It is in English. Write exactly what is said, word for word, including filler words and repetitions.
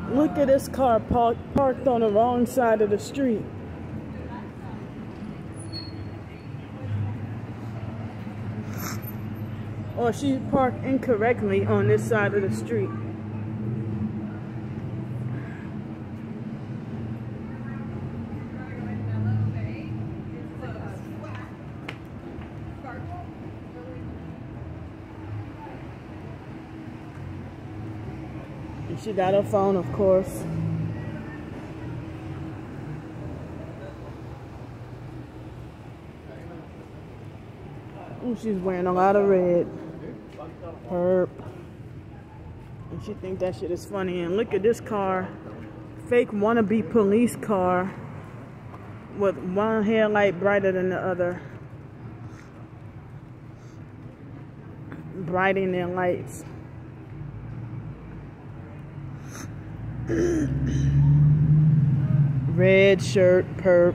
Look at this car park, parked on the wrong side of the street. Or she parked incorrectly on this side of the street. And she got her phone, of course. And she's wearing a lot of red. Herp. And she think that shit is funny. And look at this car. Fake wannabe police car with one headlight brighter than the other. Brightening their lights. Red shirt, perp.